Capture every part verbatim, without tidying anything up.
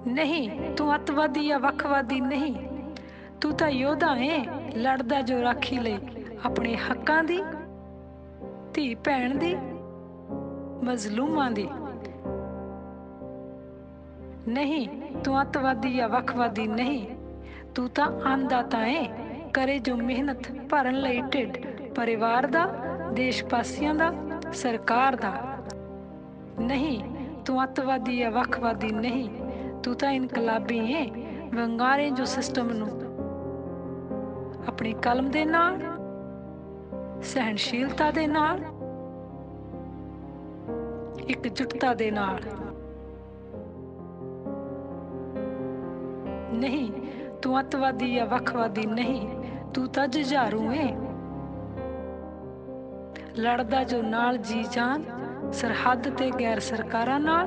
नहीं तू अतवादी या वखवादी नहीं, तू ਤਾਂ ਯੋਧਾ ਏ ਲੜਦਾ ਜੋ ਰਾਖੀ ਲਈ ਆਪਣੇ ਹੱਕਾਂ ਦੀ, ਧੀ ਭੈਣ ਦੀ, ਮਜ਼ਲੂਮਾਂ ਦੀ। ਨਹੀਂ ਤੂੰ ਅਤਵਾਦੀ ਜਾਂ ਵਖਵਾਦੀ ਨਹੀਂ, ਤੂੰ ਤਾਂ ਅੰਨਦਾਤਾ ਏ ਕਰੇ ਜੋ ਮਿਹਨਤ ਭਰਨ ਲਈ ਢਿੱਡ ਪਰਿਵਾਰ ਦਾ, ਦੇਸ਼ ਵਾਸੀਆਂ ਦਾ, ਸਰਕਾਰ ਦਾ। ਨਹੀਂ ਤੂੰ ਅਤਵਾਦੀ ਜਾਂ ਵਖਵਾਦੀ ਨਹੀਂ, ਤੂੰ ਤਾਂ ਇਨਕਲਾਬੀ ਏ ਵੰਗਾਰੇ ਜੋ ਸਿਸਟਮ ਨੂੰ ਆਪਣੀ ਕਲਮ ਦੇ ਨਾਲ, ਸਹਿਣਸ਼ੀਲਤਾ ਦੇ ਨਾਲ, ਇਕਜੁੱਟਤਾ ਦੇ ਨਾਲ। ਨਹੀਂ ਤੂੰ ਅਤਵਾਦੀ ਜਾਂ ਵਖਵਾਦੀ ਨਹੀਂ, ਤੂੰ ਤਾਂ ਜੁਝਾਰੂ ਏ ਲੜਦਾ ਜੋ ਨਾਲ ਜੀ ਜਾਨ ਸਰਹੱਦ ਤੇ ਗੈਰ ਸਰਕਾਰਾਂ ਨਾਲ।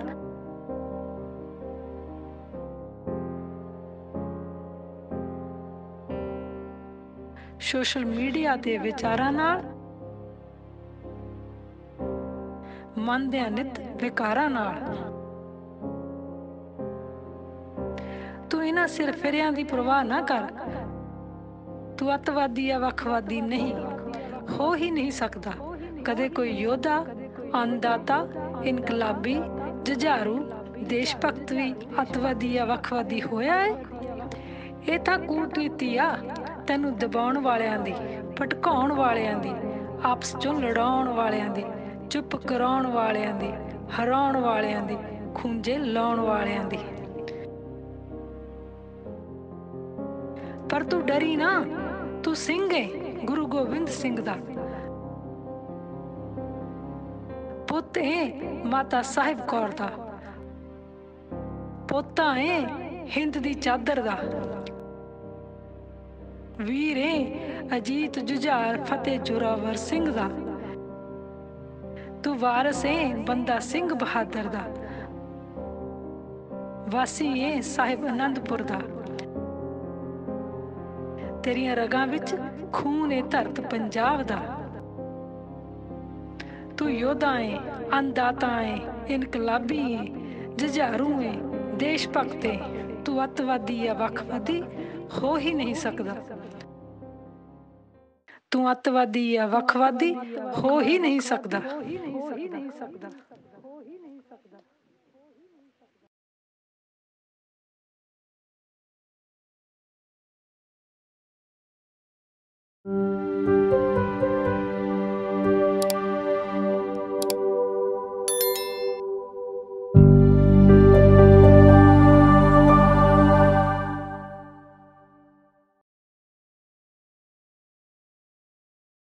ਸੋਸ਼ਲ ਮੀਡੀਆ ਤੇ ਵਿਚਾਰਾਂ ਨਾਲ, ਮਨ ਦੇ ਨਿਤ ਵਿਕਾਰਾਂ ਨਾਲ। ਤੂੰ ਇਹਨਾਂ ਸਿਰ ਫਿਰਿਆਂ ਦੀ ਪਰਵਾਹ ਨਾ ਕਰ, ਤੂੰ ਅਤਵਾਦੀ ਜਾਂ ਵਖਵਾਦੀ ਨਹੀਂ, ਹੋ ਹੀ ਨਹੀਂ ਸਕਦਾ ਕਦੇ ਕੋਈ ਯੋਧਾ, ਅੰਨਦਾਤਾ, ਇਨਕਲਾਬੀ, ਜੁਝਾਰੂ, ਦੇਸ਼ ਭਗਤ ਵੀ ਅਤਵਾਦੀ ਜਾਂ ਵਖਵਾਦੀ ਹੋਇਆ ਏ। ਇਹ ਤਾਂ ਕੂਟਨੀਤੀ ਆ ਤੈਨੂੰ ਦਬਾਉਣ ਵਾਲਿਆਂ ਦੀ, ਭਟਕਾਉਣ ਵਾਲਿਆਂ ਦੀ, ਆਪਸ ਚੋਂ ਲੜਾਉਣ ਵਾਲਿਆਂ ਦੀ, ਚੁੱਪ ਕਰਾਉਣ ਵਾਲਿਆਂ ਦੀ, ਹਰਾਉਣ ਵਾਲਿਆਂ ਦੀ, ਖੂੰਜੇ ਲਾਉਣ ਵਾਲਿਆਂ ਦੀ। ਪਰ ਤੂੰ ਡਰੀ ਨਾ, ਤੂੰ ਸਿੰਘ ਏ ਗੁਰੂ ਗੋਬਿੰਦ ਸਿੰਘ ਦਾ ਪੁੱਤ ਏ ਮਾਤਾ ਸਾਹਿਬ ਕੌਰ ਦਾ, ਪੋਤਾ ਏ ਹਿੰਦ ਦੀ ਚਾਦਰ ਦਾ, ਵੀਰ ਏ ਅਜੀਤ ਜੁਝਾਰ ਫਤਿਹ ਜ਼ੋਰਾਵਰ ਸਿੰਘ ਦਾ, ਤੂੰ ਵਾਰਸ ਏ ਬੰਦਾ ਸਿੰਘ ਬਹਾਦਰ ਦਾ, ਵਾਸੀ ਏ ਸਾਹਿਬ ਅਨੰਦਪੁਰ ਦਾ। ਤੇਰੀਆਂ ਰਗਾਂ ਵਿੱਚ ਖੂਨ ਏ ਧਰਤ ਪੰਜਾਬ ਦਾ, ਤੂੰ ਯੋਧਾ ਏ, ਅੰਨਦਾਤਾ ਏ, ਇਨਕਲਾਬੀ ਏ, ਜੁਝਾਰੂ ਏ, ਦੇਸ਼ ਭਗਤ ਏ, ਤੂੰ ਅਤਵਾਦੀ ਜਾਂ ਵਖਵਾਦੀ ਹੋ ਹੀ ਨਹੀਂ ਸਕਦਾ। ਤੂੰ ਅਤਵਾਦੀ ਜਾਂ ਵਖਵਾਦੀ ਹੋ ਹੀ ਨਹੀਂ ਸਕਦਾ।